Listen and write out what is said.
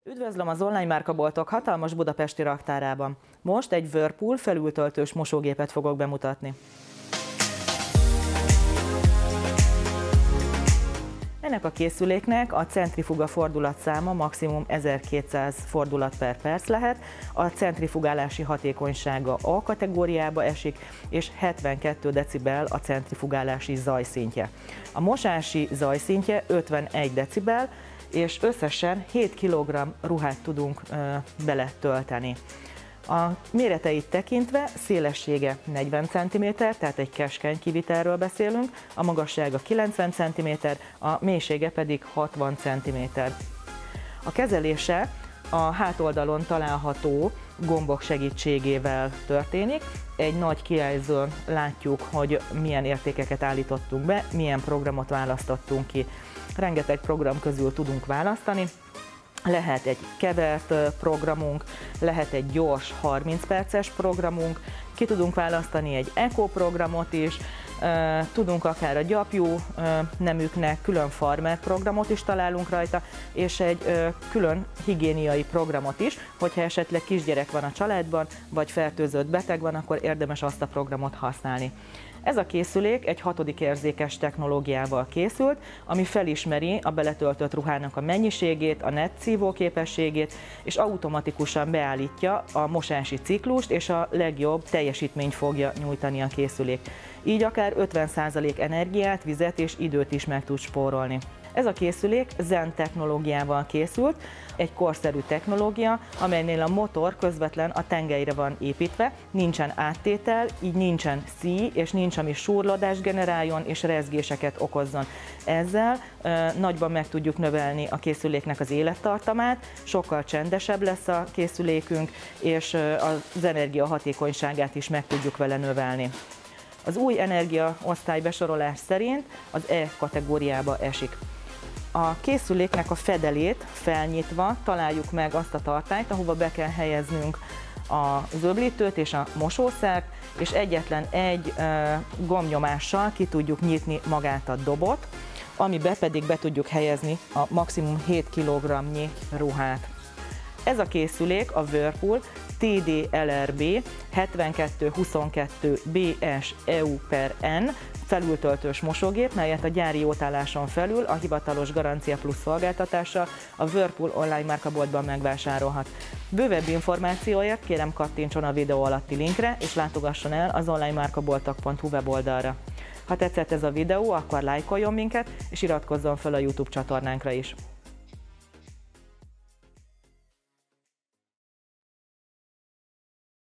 Üdvözlöm az online márkaboltok hatalmas budapesti raktárában. Most egy Whirlpool felültöltős mosógépet fogok bemutatni. Ennek a készüléknek a centrifuga fordulatszáma maximum 1200 fordulat per perc lehet, a centrifugálási hatékonysága A kategóriába esik, és 72 decibel a centrifugálási zajszintje. A mosási zajszintje 51 decibel, és összesen 7 kg ruhát tudunk beletölteni. A méreteit tekintve szélessége 40 cm, tehát egy keskeny kivitelről beszélünk, a magassága 90 cm, a mélysége pedig 60 cm. A kezelése a hátoldalon található gombok segítségével történik. Egy nagy kijelzőn látjuk, hogy milyen értékeket állítottunk be, milyen programot választottunk ki. Rengeteg program közül tudunk választani. Lehet egy kevert programunk, lehet egy gyors 30 perces programunk, ki tudunk választani egy eco programot is, tudunk akár a gyapjú neműknek külön farmer programot is találunk rajta, és egy külön higiéniai programot is, hogyha esetleg kisgyerek van a családban, vagy fertőzött beteg van, akkor érdemes azt a programot használni. Ez a készülék egy 6. érzékes technológiával készült, ami felismeri a beletöltött ruhának a mennyiségét, a net szívó képességét, és automatikusan beállítja a mosási ciklust, és a legjobb teljesítményt fogja nyújtani a készülék. Így akár 50% energiát, vizet és időt is meg tud spórolni. Ez a készülék Zen technológiával készült, egy korszerű technológia, amelynél a motor közvetlen a tengelyre van építve, nincsen áttétel, így nincsen szíj, és nincs, ami súrlódást generáljon és rezgéseket okozzon. Ezzel nagyban meg tudjuk növelni a készüléknek az élettartamát, sokkal csendesebb lesz a készülékünk, és az energiahatékonyságát is meg tudjuk vele növelni. Az új energiaosztály besorolás szerint az E kategóriába esik. A készüléknek a fedelét felnyitva találjuk meg azt a tartályt, ahova be kell helyeznünk az öblítőt és a mosószert, és egyetlen egy gombnyomással ki tudjuk nyitni magát a dobot, amibe pedig be tudjuk helyezni a maximum 7 kg-nyi ruhát. Ez a készülék a Whirlpool TD-LRB 7222 BS EU/N felültöltős mosógép, melyet a gyári jótálláson felül a hivatalos Garancia Plus szolgáltatása a Whirlpool online márkaboltban megvásárolhat. Bővebb információért kérem kattintson a videó alatti linkre, és látogasson el az onlinemárkaboltok.hu weboldalra. Ha tetszett ez a videó, akkor lájkoljon minket, és iratkozzon fel a YouTube csatornánkra is.